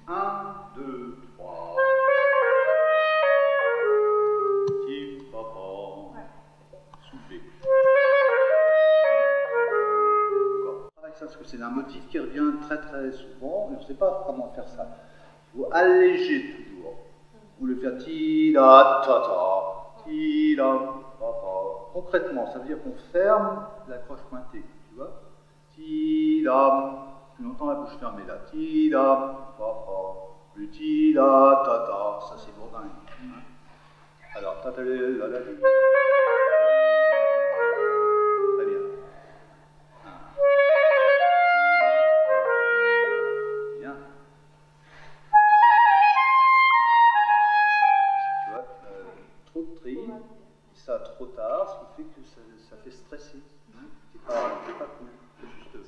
1, 2, 3. Ti, papa. Soulevé. Encore. Avec ça, parce que c'est un motif qui revient très très souvent, et on ne sait pas comment faire ça. Il faut alléger toujours. Ou le faire ti, la, ta, ta. Ti, la, ta, ta. Concrètement, ça veut dire qu'on ferme la croche pointée. Tu vois? Ti, la. Tu entends la bouche fermée là. Ti, la, fa, fa. Le ti, la, ta, ta. Ça, c'est Bourdin. Hein? Alors, ta, ta, la, la, la. Très bien. Bien. Tu vois, trop de tri, ça trop tard, ce qui fait que ça fait stresser. Hein? C'est pas cool. C'est juste.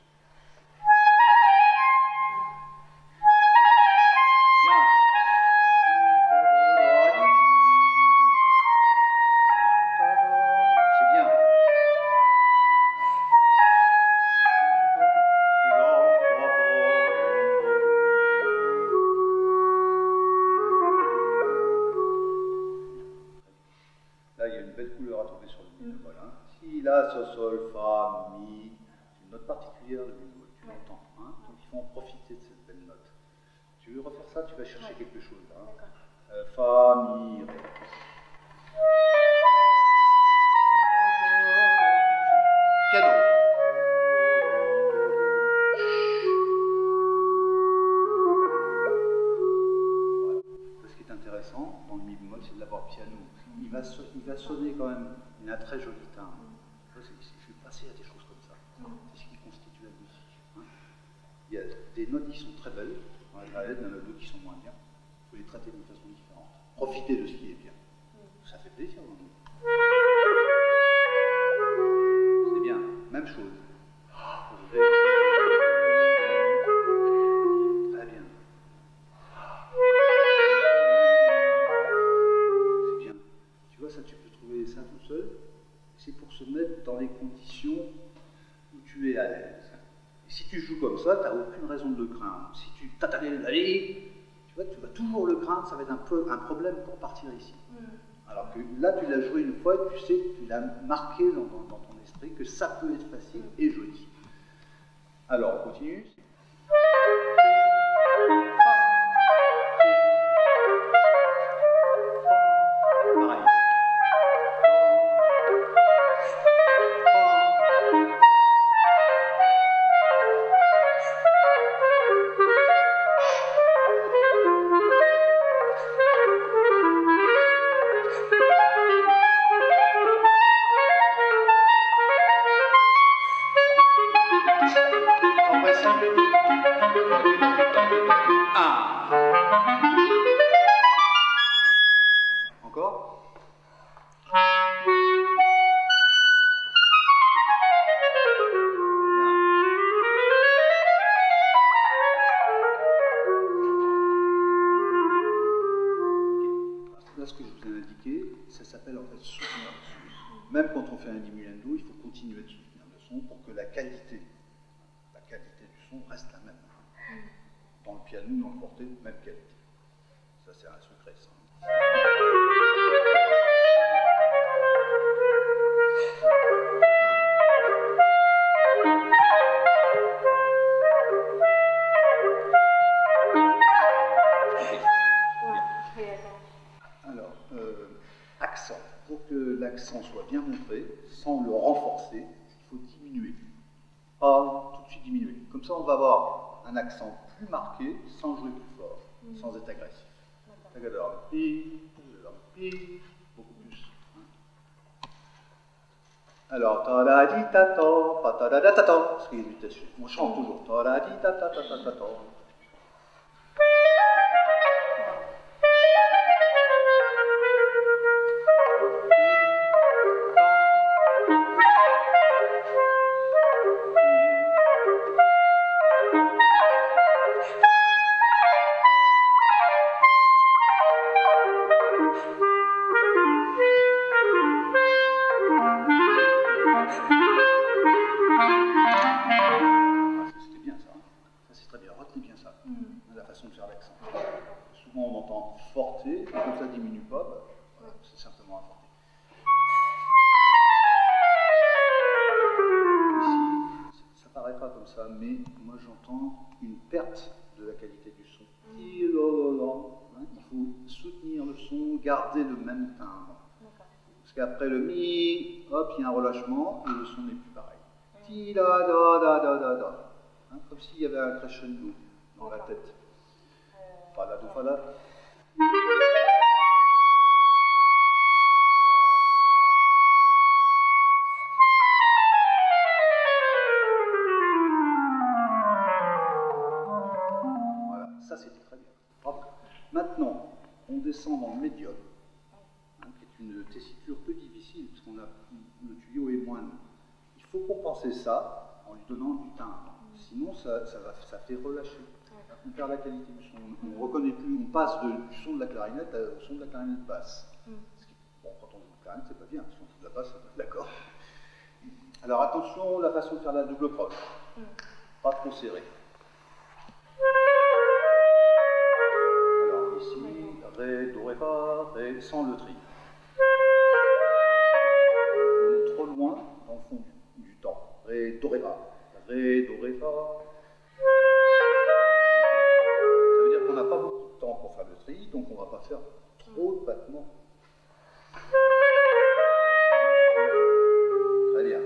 Là, il y a une belle couleur à trouver sur le mi bémol. Hein. Si, la, sol, sol, fa, mi, c'est une note particulière de mi bémol, tu l'entends. Hein. Donc il faut en profiter de cette belle note. Tu veux refaire ça, tu vas chercher quelque chose. Hein. Fa, mi, ré. Piano. Voilà. Ce qui est intéressant dans le mi bémol, c'est de l'avoir piano. Il va sonner quand même. Il a un très joli timbre. Je vais passer à des choses comme ça. C'est ce qui constitue la musique. Hein. Il y a des notes qui sont très belles, dans la gralette, il y en a d'autres qui sont moins bien. Il faut les traiter d'une façon différente. Profiter de ce qui est bien. Ça fait plaisir. C'est bien. Même chose. Très bien. C'est bien. Tu vois, ça, tu peux trouver ça tout seul. C'est pour se mettre dans les conditions où tu es à l'aise. Et si tu joues comme ça, tu n'as aucune raison de le craindre. Si tu allez, tu vois, tu vas toujours le craindre, ça va être un problème pour partir ici. Alors que là, tu l'as joué une fois, tu sais, tu l'as marqué dans ton esprit que ça peut être facile et joli. Alors, on continue. Pareil. Encore. Là, ce que je vous ai indiqué, ça s'appelle en fait soutenir le son. Même quand on fait un diminuendo, il faut continuer de soutenir le son pour que la qualité du son reste la même. Dans le piano, dans le forté, même qualité. Ça, c'est un secret, ça. Alors, accent. Pour que l'accent soit bien montré, sans le renforcer, il faut diminuer. Pas tout de suite diminuer. Comme ça, on va avoir un accent plus marqué, sans jouer plus fort, sans être agressif. Alors, beaucoup plus. Hein. Alors, ta-da-di-ta-ta, pa-ta-da-da-ta-ta, parce qu'il y a une mutation. On chante toujours. Ta-da-di-ta-ta-ta-ta-ta. C'était bien ça. Ça c'est très bien. Retenez bien ça. la façon de faire l'accent. Souvent on entend forte, et comme ça diminue pas, bah, voilà, c'est simplement un forte. Ici, ça paraît pas comme ça, mais moi j'entends une perte de la qualité du son. Il faut soutenir le son, garder le même timbre. Parce qu'après le mi, hop, il y a un relâchement et le son n'est plus pareil. Ti da da da da da da. Comme s'il y avait un crescendo dans la tête. Fa la do fa la. Voilà, ça c'était très bien. Bravo. Maintenant, on descend dans le médium, qui est une tessiture peu difficile, parce qu'on a le tuyau est moins long. Il faut compenser ça en lui donnant du timbre. Sinon, ça fait relâcher. On perd la qualité du son. On ne reconnaît plus, on passe du son de la clarinette au son de la clarinette basse. Ce qui, bon, quand on joue de clarinette, c'est pas bien. Si on joue de la basse, d'accord. Alors attention, la façon de faire la double croche. Pas trop serré. Alors ici, ré, do, ré, fa, ré, sans le tri. On est trop loin dans le fond du temps. Ré, do, ré, fa. Ré, do, ré, fa. Ça veut dire qu'on n'a pas beaucoup de temps pour faire le tri, donc on ne va pas faire trop de battements. Très bien.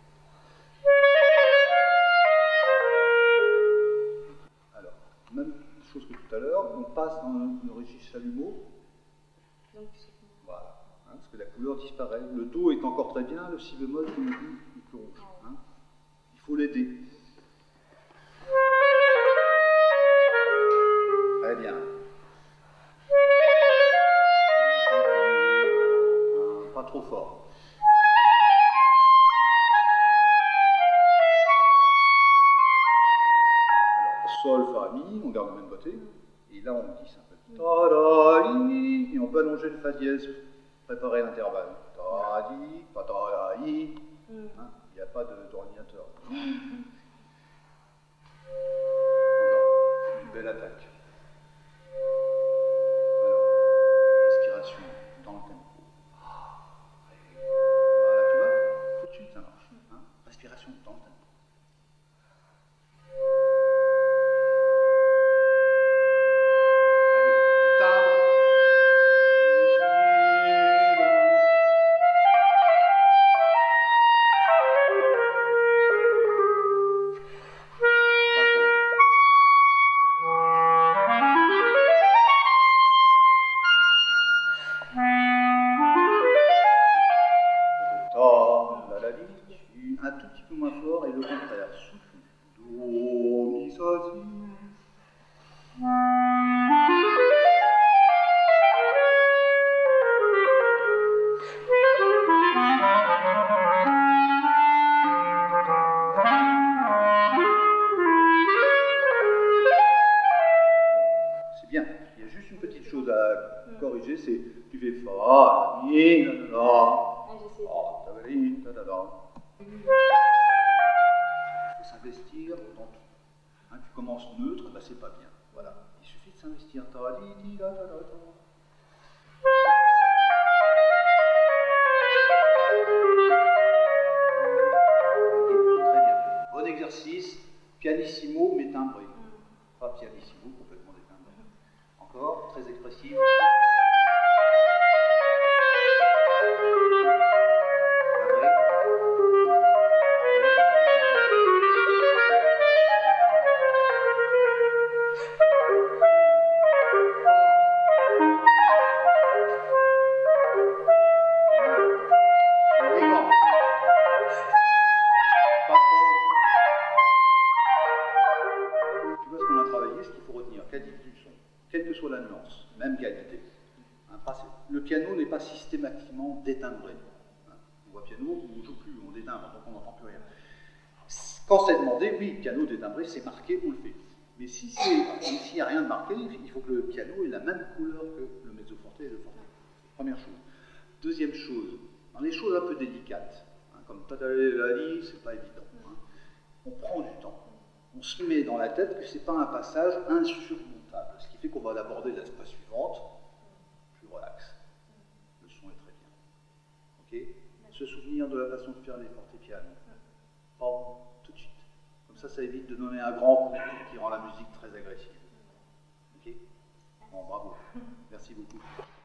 Alors, même chose que tout à l'heure, on passe dans le registre chalumeau. Voilà, parce que la couleur disparaît. Le do est encore très bien, le si bémol est plus rouge. Il faut l'aider. Très bien. Pas trop fort. Alors, sol, fa, mi, on garde le même côté. Et là, on glisse un peu. Ta-da-i, et on peut allonger le fa dièse, préparer l'intervalle. Ta-di, pa-ta-da-i. Il n'y a pas d'ordinateur. Encore, une belle attaque. Respiration dans le tempo. Voilà, tu vois, tout de suite ça marche. Respiration dans le tempo. Allez, du timbre. Un tout petit peu moins fort et le contraire. Souffle. Do, mi, sa, si. C'est bien. Il y a juste une petite chose à corriger, c'est tu fais fa, mi, la, la, la, la, la. Il faut s'investir dans tout. Tu commences neutre, bah c'est pas bien. Voilà. Il suffit de s'investir. Okay, très bien. Bon exercice. Pianissimo, mais timbré. Pas pianissimo, complètement détimbré. Encore, très expressif. La nuance, même qualité. Le piano n'est pas systématiquement détimbré. On voit piano, on ne joue plus, on détimbre, donc on n'entend plus rien. Quand c'est demandé, oui, piano détimbré, c'est marqué, on le fait. Mais s'il n'y a rien de marqué, il faut que le piano ait la même couleur que le mezzo forte et le forte. Première chose. Deuxième chose, dans les choses un peu délicates, comme tadalali, c'est pas évident. On prend du temps. on se met dans la tête que ce n'est pas un passage insurmontable, ce qui fait qu'on va l'aborder de la phrase suivante, plus relax. Le son est très bien. Ok? Se souvenir de la façon de faire les fortepianos. Pas tout de suite. Comme ça évite de donner un grand coup qui rend la musique très agressive. Ok? Bon, bravo. Merci beaucoup.